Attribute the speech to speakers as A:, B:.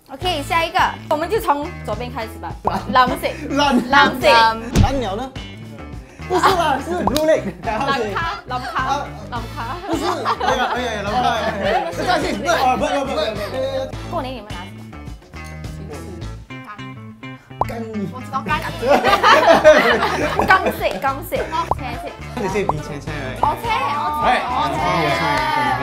A: OK， 下一个，我们就从左边开始吧。蓝色，
B: 蓝
A: 蓝色，
B: 蓝鸟呢？不是啦，是 blue lake。
A: 蓝卡，蓝卡，蓝卡。
B: 不是，哎呀，蓝卡，不相信，不，
A: 过年你们拿什么？
B: 干，
C: 我知道干。
A: 金色，金色，青色。
B: 你先比钱钱嚟。
A: 我青，我青，我青。